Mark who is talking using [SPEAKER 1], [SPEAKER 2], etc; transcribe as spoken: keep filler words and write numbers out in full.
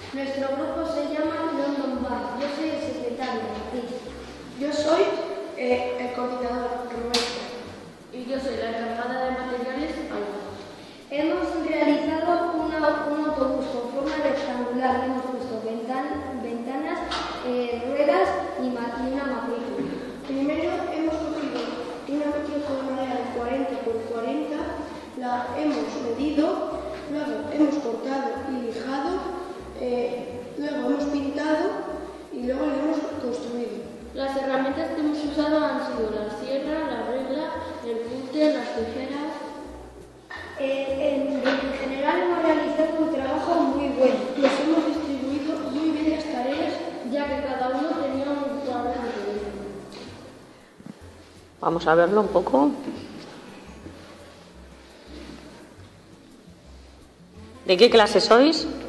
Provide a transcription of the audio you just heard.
[SPEAKER 1] Nuestro grupo se llama London Bar. Yo soy el secretario, Martín.
[SPEAKER 2] Yo soy eh, el coordinador, Roberto.
[SPEAKER 3] Y yo soy la encargada de materiales, Alba.
[SPEAKER 1] Hemos realizado una, un autobús con forma rectangular. Hemos puesto ventan, ventanas, eh, ruedas y, ma, y una matrícula.
[SPEAKER 2] Primero hemos cogido una matrícula de madera de cuarenta por cuarenta, la hemos medido, luego hemos cortado y lijado, eh, luego hemos pintado y luego la hemos construido.
[SPEAKER 3] Las herramientas que hemos usado han sido la sierra, la regla, el punte, las tijeras.
[SPEAKER 1] Eh, en, en general hemos realizado un trabajo muy bueno.
[SPEAKER 2] Nos hemos distribuido muy bien las tareas,
[SPEAKER 3] ya que cada uno tenía un cuadro diferente.
[SPEAKER 4] Vamos a verlo un poco. ¿De qué clase sois?